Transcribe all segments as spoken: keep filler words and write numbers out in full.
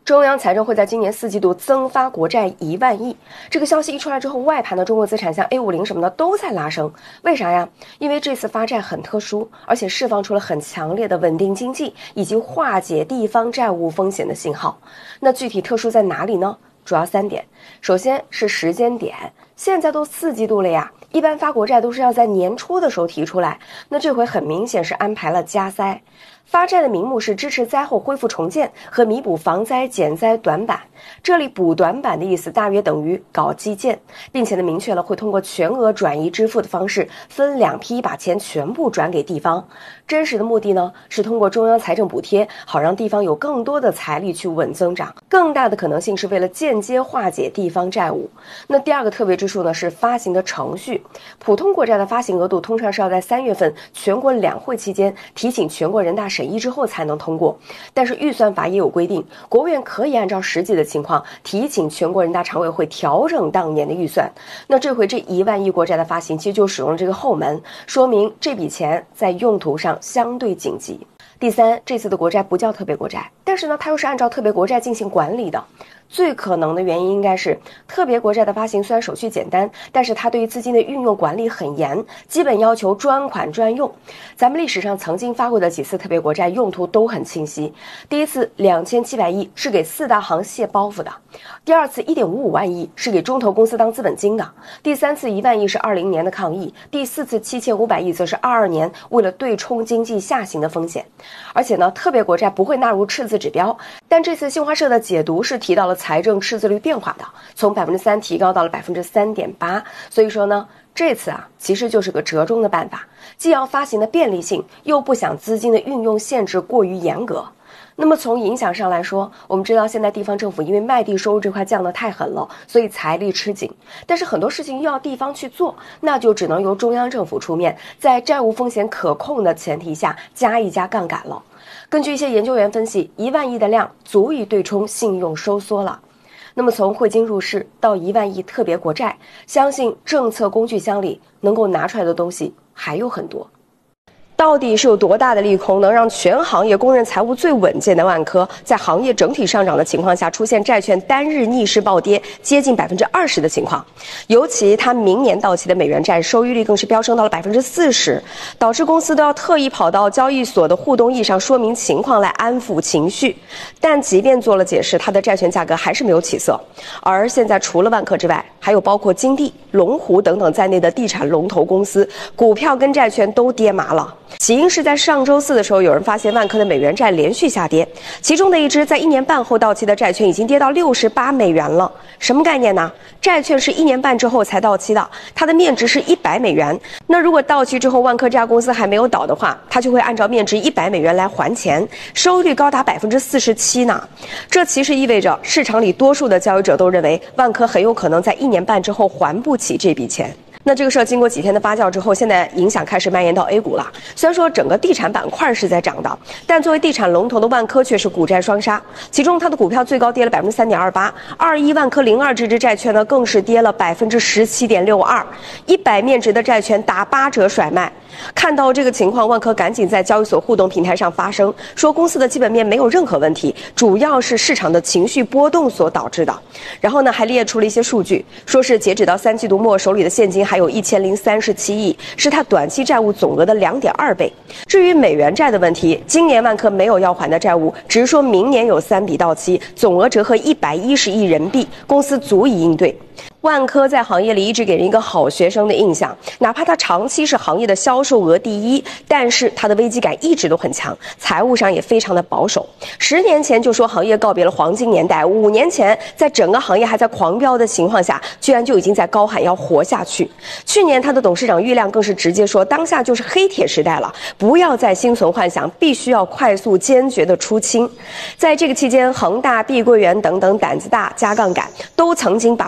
中央财政会在今年四季度增发国债一万亿。这个消息一出来之后，外盘的中国资产像 A 五十 什么的都在拉升。为啥呀？因为这次发债很特殊，而且释放出了很强烈的稳定经济以及化解地方债务风险的信号。那具体特殊在哪里呢？主要三点。首先是时间点，现在都四季度了呀，一般发国债都是要在年初的时候提出来，那这回很明显是安排了加塞。发债的名目是支持灾后恢复重建和弥补防灾减灾短板，这里补短板的意思大约等于搞基建，并且呢明确了会通过全额转移支付的方式分两批把钱全部转给地方。真实的目的呢是通过中央财政补贴，好让地方有更多的财力去稳增长，更大的可能性是为了间接化解地方债务。那第二个特别之处呢是发行的程序，普通国债的发行额度通常是要在三月份全国两会期间提请全国人大审议之后才能通过，但是预算法也有规定，国务院可以按照实际的情况提请全国人大常委会调整当年的预算。那这回这一万亿国债的发行其实就使用了这个后门，说明这笔钱在用途上相对紧急。第三，这次的国债不叫特别国债，但是呢它又是按照特别国债进行管理的。最可能的原因应该是特别国债的发行虽然手续简单，但是它对于资金的运用管理很严，基本要求专款专用。咱们历史上曾经发过的几次特别国债用途都很清晰，第一次两千七百亿是给四大行卸包袱的，第二次一点五五万亿是给中投公司当资本金的，第三次一万亿是二零年的抗疫，第四次七千五百亿则是二二年为了对冲经济下行的风险。而且呢特别国债不会纳入赤字指标，但这次新华社的解读是提到了财政赤字率变化的，从百分之三提高到了百分之三点八，所以说呢，这次啊其实就是个折中的办法，既要发行的便利性，又不想资金的运用限制过于严格。那么从影响上来说，我们知道现在地方政府因为卖地收入这块降得太狠了，所以财力吃紧，但是很多事情又要地方去做，那就只能由中央政府出面，在债务风险可控的前提下加一加杠杆了。根据一些研究员分析，一万亿的量足以对冲信用收缩了。那么从汇金入市到一万亿特别国债，相信政策工具箱里能够拿出来的东西还有很多。到底是有多大的利空能让全行业公认财务最稳健的万科，在行业整体上涨的情况下出现债券单日逆势暴跌接近百分之二十的情况？尤其它明年到期的美元债收益率更是飙升到了百分之四十，导致公司都要特意跑到交易所的互动易上说明情况来安抚情绪。但即便做了解释，它的债券价格还是没有起色。而现在除了万科之外，还有包括金地、龙湖等等在内的地产龙头公司，股票跟债券都跌麻了。起因是在上周四的时候，有人发现万科的美元债连续下跌，其中的一支在一年半后到期的债券已经跌到六十八美元了。什么概念呢？债券是一年半之后才到期的，它的面值是一百美元。那如果到期之后万科这家公司还没有倒的话，它就会按照面值一百美元来还钱，收益率高达百分之四十七呢。这其实意味着市场里多数的交易者都认为万科很有可能在一年半之后还不起这笔钱。那这个事儿经过几天的发酵之后，现在影响开始蔓延到 A 股了。虽然说整个地产板块是在涨的，但作为地产龙头的万科却是股债双杀，其中它的股票最高跌了百分之三点二八，二一万科零二这支债券呢更是跌了百分之十七点六二，一百面值的债券打八折甩卖。看到这个情况，万科赶紧在交易所互动平台上发声，说公司的基本面没有任何问题，主要是市场的情绪波动所导致的。然后呢，还列出了一些数据，说是截止到三季度末手里的现金还有一千零三十七亿，是它短期债务总额的两点二倍。至于美元债的问题，今年万科没有要还的债务，只是说明年有三笔到期，总额折合一百一十亿人民币，公司足以应对。万科在行业里一直给人一个好学生的印象，哪怕它长期是行业的销售额第一，但是它的危机感一直都很强，财务上也非常的保守。十年前就说行业告别了黄金年代，五年前在整个行业还在狂飙的情况下，居然就已经在高喊要活下去。去年他的董事长郁亮更是直接说，当下就是黑铁时代了，不要再心存幻想，必须要快速坚决的出清。在这个期间，恒大、碧桂园等等胆子大加杠杆都曾经把万科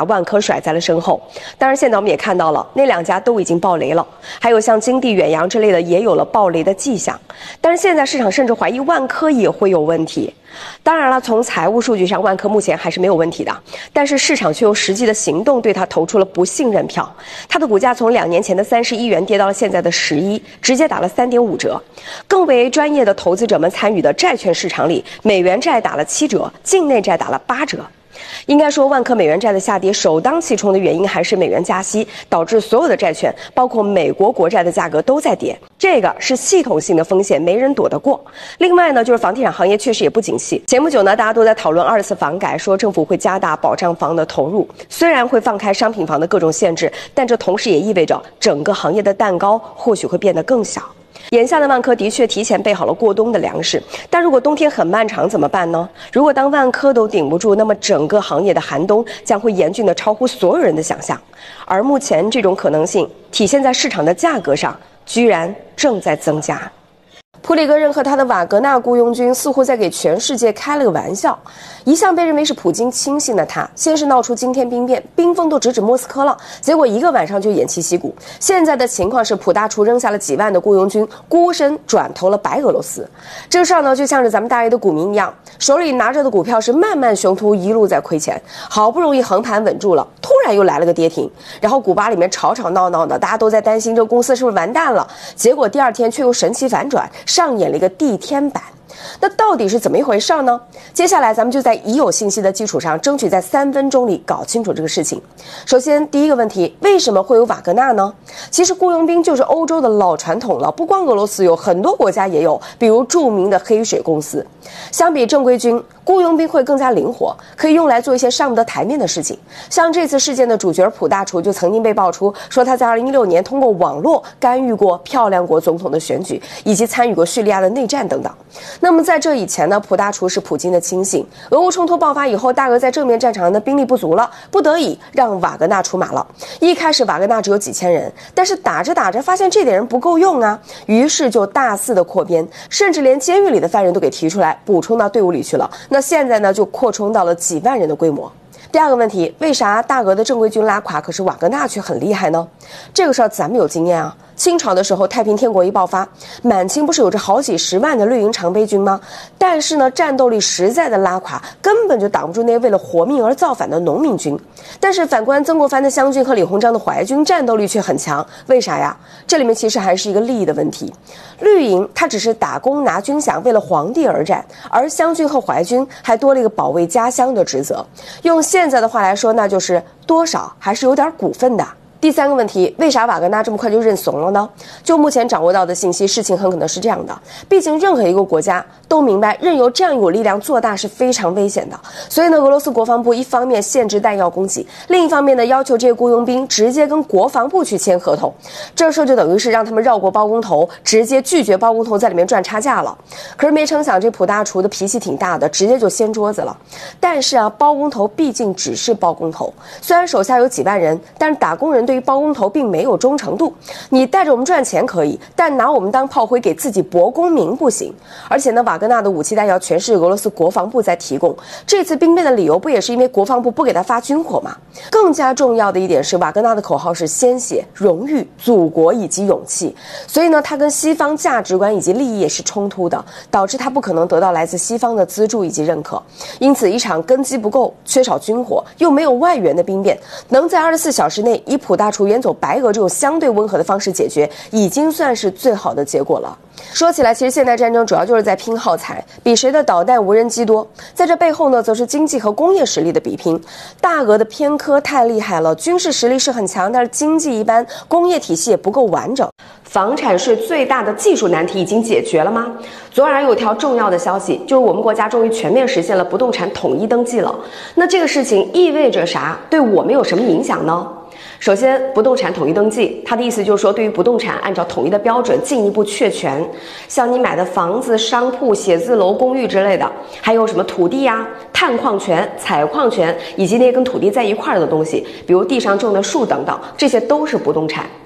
甩在了身后。当然，现在我们也看到了那两家都已经爆雷了，还有像金地远洋之类的也有了爆雷的迹象。但是现在市场甚至怀疑万科也会有问题。当然了，从财务数据上，万科目前还是没有问题的，但是市场却用实际的行动对它投出了不信任票。它的股价从两年前的三十一元跌到了现在的十一，直接打了三点五折。更为专业的投资者们参与的债券市场里，美元债打了七折，境内债打了八折。应该说，万科美元债的下跌首当其冲的原因还是美元加息，导致所有的债券，包括美国国债的价格都在跌。这个是系统性的风险，没人躲得过。另外呢，就是房地产行业确实也不景气。前不久呢，大家都在讨论二次房改，说政府会加大保障房的投入，虽然会放开商品房的各种限制，但这同时也意味着整个行业的蛋糕或许会变得更小。眼下的万科的确提前备好了过冬的粮食，但如果冬天很漫长怎么办呢？如果当万科都顶不住，那么整个行业的寒冬将会严峻的超乎所有人的想象。而目前这种可能性体现在市场的价格上，居然正在增加。普里戈任和他的瓦格纳雇佣军似乎在给全世界开了个玩笑。一向被认为是普京亲信的他，先是闹出惊天兵变，兵锋都直指莫斯科了，结果一个晚上就偃旗息鼓。现在的情况是，普大厨扔下了几万的雇佣军，孤身转投了白俄罗斯。这个事儿呢，就像是咱们大爷的股民一样，手里拿着的股票是漫漫雄图，一路在亏钱，好不容易横盘稳住了，突然又来了个跌停，然后股吧里面吵吵闹闹的，大家都在担心这个公司是不是完蛋了，结果第二天却又神奇反转，上演了一个地天版。那到底是怎么一回事呢？接下来咱们就在已有信息的基础上，争取在三分钟里搞清楚这个事情。首先，第一个问题，为什么会有瓦格纳呢？其实雇佣兵就是欧洲的老传统了，不光俄罗斯有，很多国家也有，比如著名的黑水公司。相比正规军，雇佣兵会更加灵活，可以用来做一些上不得台面的事情。像这次事件的主角普大厨就曾经被爆出说他在二零一六年通过网络干预过漂亮国总统的选举，以及参与过叙利亚的内战等等。那么在这以前呢，普大厨是普京的亲信。俄乌冲突爆发以后，大俄在正面战场的兵力不足了，不得已让瓦格纳出马了。一开始瓦格纳只有几千人，但是打着打着发现这点人不够用啊，于是就大肆的扩编，甚至连监狱里的犯人都给提出来补充到队伍里去了。那现在呢，就扩充到了几万人的规模。第二个问题，为啥大俄的正规军拉垮，可是瓦格纳却很厉害呢？这个事儿咱们有经验啊。清朝的时候，太平天国一爆发，满清不是有着好几十万的绿营常备军吗？但是呢，战斗力实在的拉垮，根本就挡不住那为了活命而造反的农民军。但是反观曾国藩的湘军和李鸿章的淮军，战斗力却很强，为啥呀？这里面其实还是一个利益的问题。绿营它只是打工拿军饷，为了皇帝而战，而湘军和淮军还多了一个保卫家乡的职责。用现在的话来说，那就是多少还是有点股份的。第三个问题，为啥瓦格纳这么快就认怂了呢？就目前掌握到的信息，事情很可能是这样的。毕竟任何一个国家都明白，任由这样一股力量做大是非常危险的。所以呢，俄罗斯国防部一方面限制弹药供给，另一方面呢，要求这些雇佣兵直接跟国防部去签合同。这事就等于是让他们绕过包工头，直接拒绝包工头在里面赚差价了。可是没成想，这普大厨的脾气挺大的，直接就掀桌子了。但是啊，包工头毕竟只是包工头，虽然手下有几万人，但是打工人对对于包工头并没有忠诚度，你带着我们赚钱可以，但拿我们当炮灰给自己博功名不行。而且呢，瓦格纳的武器弹药全是俄罗斯国防部在提供，这次兵变的理由不也是因为国防部不给他发军火吗？更加重要的一点是，瓦格纳的口号是鲜血、荣誉、祖国以及勇气，所以呢，他跟西方价值观以及利益也是冲突的，导致他不可能得到来自西方的资助以及认可。因此，一场根基不够、缺少军火又没有外援的兵变，能在二十四小时内以普大厨远走白俄这种相对温和的方式解决，已经算是最好的结果了。说起来，其实现代战争主要就是在拼耗材，比谁的导弹无人机多。在这背后呢，则是经济和工业实力的比拼。大俄的偏科太厉害了，军事实力是很强，但是经济一般，工业体系也不够完整。房产税最大的技术难题已经解决了吗？昨晚有条重要的消息，就是我们国家终于全面实现了不动产统一登记了。那这个事情意味着啥？对我们有什么影响呢？首先，不动产统一登记，它的意思就是说，对于不动产按照统一的标准进一步确权，像你买的房子、商铺、写字楼、公寓之类的，还有什么土地呀、啊、探矿权、采矿权，以及那些跟土地在一块儿的东西，比如地上种的树等等，这些都是不动产。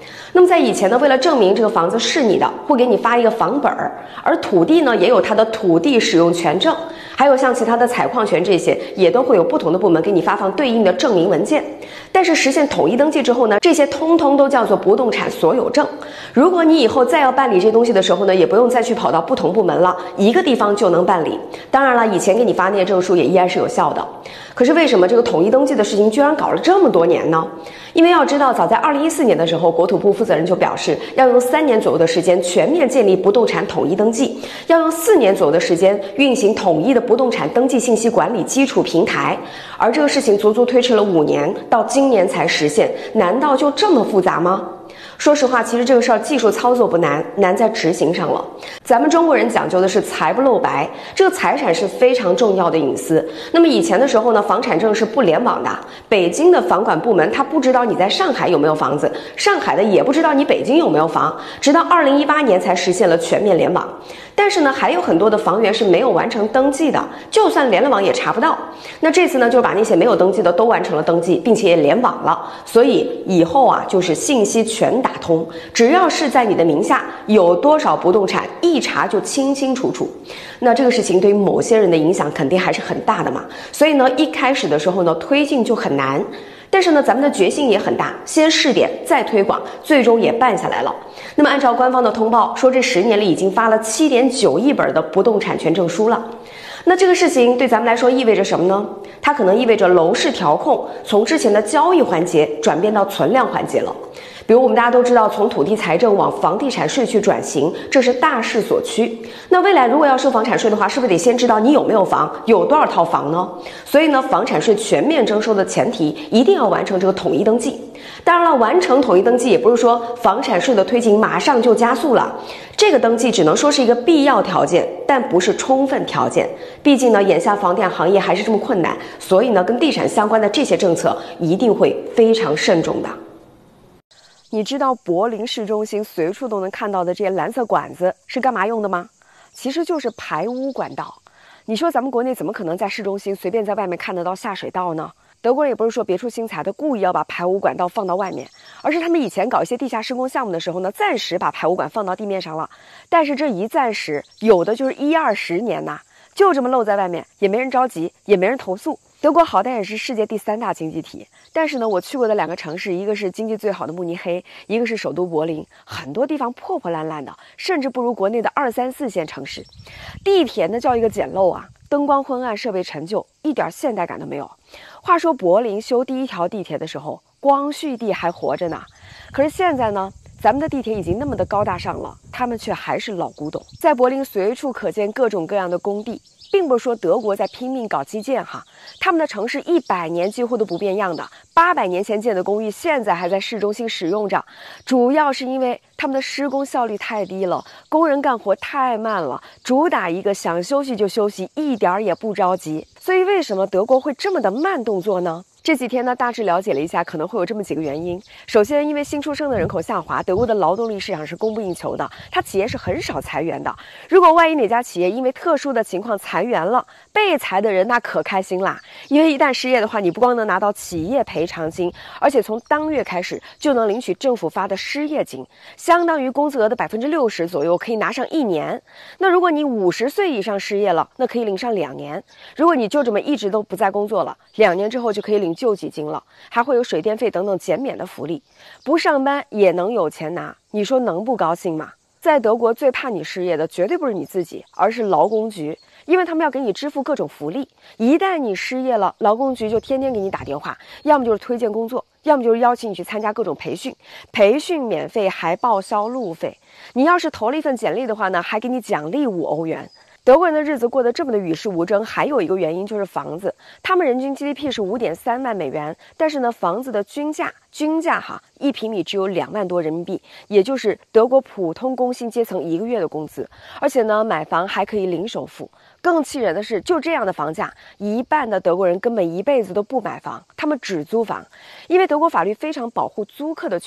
那么在以前呢，为了证明这个房子是你的，会给你发一个房本儿，而土地呢也有它的土地使用权证，还有像其他的采矿权这些，也都会有不同的部门给你发放对应的证明文件。但是实现统一登记之后呢，这些通通都叫做不动产所有证。如果你以后再要办理这东西的时候呢，也不用再去跑到不同部门了，一个地方就能办理。当然了，以前给你发那些证书也依然是有效的。可是为什么这个统一登记的事情居然搞了这么多年呢？因为要知道，早在二零一四年的时候，国土部负责人就表示，要用三年左右的时间全面建立不动产统一登记，要用四年左右的时间运行统一的不动产登记信息管理基础平台，而这个事情足足推迟了五年，到今年才实现，难道就这么复杂吗？说实话，其实这个事儿技术操作不难，难在执行上了。咱们中国人讲究的是财不露白，这个财产是非常重要的隐私。那么以前的时候呢，房产证是不联网的，北京的房管部门他不知道你在上海有没有房子，上海的也不知道你北京有没有房，直到二零一八年才实现了全面联网。但是呢，还有很多的房源是没有完成登记的，就算连了网也查不到。那这次呢，就把那些没有登记的都完成了登记，并且也联网了。所以以后啊，就是信息全打通，只要是在你的名下有多少不动产，一查就清清楚楚。那这个事情对于某些人的影响肯定还是很大的嘛。所以呢，一开始的时候呢，推进就很难。但是呢，咱们的决心也很大，先试点，再推广，最终也办下来了。那么按照官方的通报说，这十年里已经发了 七点九亿本的不动产权证书了。那这个事情对咱们来说意味着什么呢？它可能意味着楼市调控从之前的交易环节转变到存量环节了。比如我们大家都知道，从土地财政往房地产税去转型，这是大势所趋。那未来如果要收房产税的话，是不是得先知道你有没有房，有多少套房呢？所以呢，房产税全面征收的前提一定要完成这个统一登记。当然了，完成统一登记也不是说房产税的推进马上就加速了，这个登记只能说是一个必要条件，但不是充分条件。毕竟呢，眼下房地产行业还是这么困难，所以呢，跟地产相关的这些政策一定会非常慎重的。你知道柏林市中心随处都能看到的这些蓝色管子是干嘛用的吗？其实就是排污管道。你说咱们国内怎么可能在市中心随便在外面看得到下水道呢？德国人也不是说别出心裁的故意要把排污管道放到外面，而是他们以前搞一些地下施工项目的时候呢，暂时把排污管放到地面上了。但是这一暂时，有的就是一二十年呐，就这么露在外面，也没人着急，也没人投诉。德国好歹也是世界第三大经济体，但是呢，我去过的两个城市，一个是经济最好的慕尼黑，一个是首都柏林，很多地方破破烂烂的，甚至不如国内的二三四线城市。地铁那叫一个简陋啊，灯光昏暗，设备陈旧，一点现代感都没有。话说柏林修第一条地铁的时候，光绪帝还活着呢，可是现在呢，咱们的地铁已经那么的高大上了，他们却还是老古董。在柏林随处可见各种各样的工地，并不是说德国在拼命搞基建哈，他们的城市一百年几乎都不变样的，八百年前建的公寓现在还在市中心使用着，主要是因为他们的施工效率太低了，工人干活太慢了，主打一个想休息就休息，一点也不着急。所以为什么德国会这么的慢动作呢？这几天呢，大致了解了一下，可能会有这么几个原因。首先，因为新出生的人口下滑，德国的劳动力市场是供不应求的，它企业是很少裁员的。如果万一哪家企业因为特殊的情况裁员了，被裁的人那可开心啦，因为一旦失业的话，你不光能拿到企业赔偿金，而且从当月开始就能领取政府发的失业金，相当于工资额的百分之六十左右，可以拿上一年。那如果你五十岁以上失业了，那可以领上两年。如果你就这么一直都不在工作了，两年之后就可以领救济金了，还会有水电费等等减免的福利，不上班也能有钱拿，你说能不高兴吗？在德国最怕你失业的绝对不是你自己，而是劳工局，因为他们要给你支付各种福利，一旦你失业了，劳工局就天天给你打电话，要么就是推荐工作，要么就是邀请你去参加各种培训，培训免费还报销路费，你要是投了一份简历的话呢，还给你奖励五欧元。德国人的日子过得这么的与世无争，还有一个原因就是房子，他们人均 G D P 是 五点三万美元，但是呢，房子的均价均价哈，一平米只有两万多人民币，也就是德国普通工薪阶层一个月的工资。而且呢，买房还可以零首付。更气人的是，就这样的房价，一半的德国人根本一辈子都不买房，他们只租房，因为德国法律非常保护租客的权益。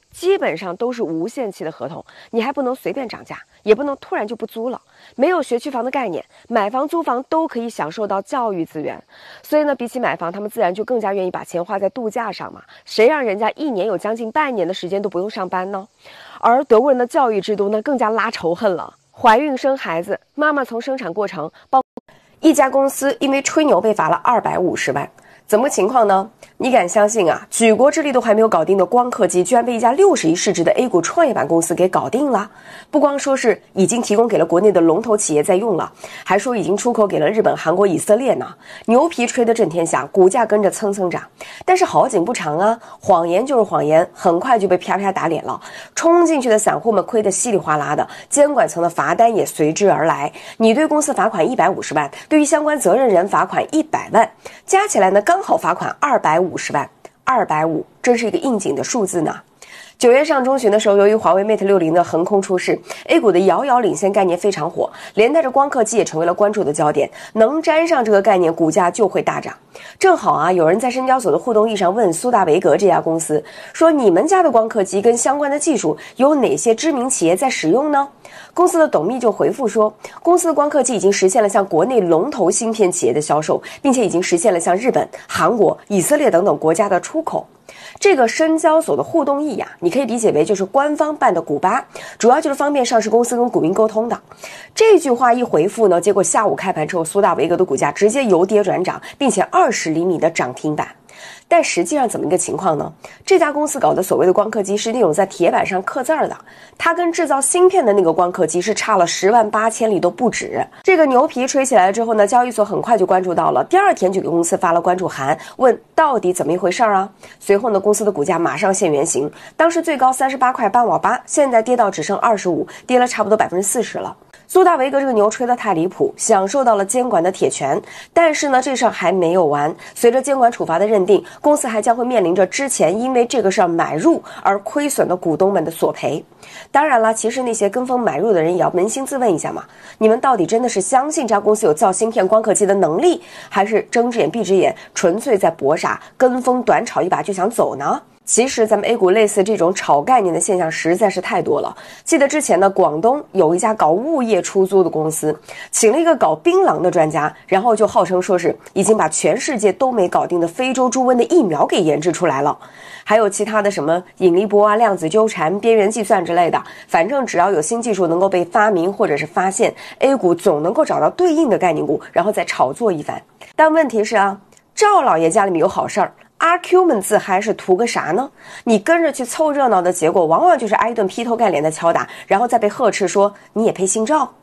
基本上都是无限期的合同，你还不能随便涨价，也不能突然就不租了。没有学区房的概念，买房租房都可以享受到教育资源，所以呢，比起买房，他们自然就更加愿意把钱花在度假上嘛。谁让人家一年有将近半年的时间都不用上班呢？而德国人的教育制度呢，更加拉仇恨了。怀孕生孩子，妈妈从生产过程，包一家公司因为吹牛被罚了二百五十万。怎么个情况呢？你敢相信啊？举国之力都还没有搞定的光刻机，居然被一家六十亿市值的 A 股创业板公司给搞定了。不光说是已经提供给了国内的龙头企业在用了，还说已经出口给了日本、韩国、以色列呢。牛皮吹得震天响，股价跟着蹭蹭涨。但是好景不长啊，谎言就是谎言，很快就被啪啪打脸了。冲进去的散户们亏得稀里哗啦的，监管层的罚单也随之而来。你对公司罚款一百五十万，对于相关责任人罚款一百万，加起来呢刚好罚款二百五十万，二百五真是一个应景的数字呢。九月上中旬的时候，由于华为 Mate 六十的横空出世 ，A 股的遥遥领先概念非常火，连带着光刻机也成为了关注的焦点。能沾上这个概念，股价就会大涨。正好啊，有人在深交所的互动易上问苏大维格这家公司说：“你们家的光刻机跟相关的技术有哪些知名企业在使用呢？”公司的董秘就回复说，公司的光刻机已经实现了向国内龙头芯片企业的销售，并且已经实现了向日本、韩国、以色列等等国家的出口。这个深交所的互动易呀、啊，你可以理解为就是官方办的股吧，主要就是方便上市公司跟股民沟通的。这句话一回复呢，结果下午开盘之后，苏大维格的股价直接由跌转涨，并且二十厘米的涨停板。但实际上怎么一个情况呢？这家公司搞的所谓的光刻机是那种在铁板上刻字儿的，它跟制造芯片的那个光刻机是差了十万八千里都不止。这个牛皮吹起来了之后呢，交易所很快就关注到了，第二天就给公司发了关注函，问到底怎么一回事啊？随后呢，公司的股价马上现原形，当时最高三十八块八毛八，现在跌到只剩二十五，跌了差不多百分之四十了。苏大维格这个牛吹得太离谱，享受到了监管的铁拳，但是呢，这事儿还没有完。随着监管处罚的认定，公司还将会面临着之前因为这个事儿买入而亏损的股东们的索赔。当然了，其实那些跟风买入的人也要扪心自问一下嘛，你们到底真的是相信这家公司有造芯片光刻机的能力，还是睁只眼闭只眼，纯粹在搏杀，跟风短炒一把就想走呢？其实咱们 A 股类似这种炒概念的现象实在是太多了。记得之前呢，广东有一家搞物业出租的公司，请了一个搞槟榔的专家，然后就号称说是已经把全世界都没搞定的非洲猪瘟的疫苗给研制出来了。还有其他的什么引力波啊、量子纠缠、边缘计算之类的，反正只要有新技术能够被发明或者是发现， A 股总能够找到对应的概念股，然后再炒作一番。但问题是啊，赵老爷家里面有好事儿，阿 Q 们自嗨是图个啥呢？你跟着去凑热闹的结果，往往就是挨一顿劈头盖脸的敲打，然后再被呵斥说你也配姓赵。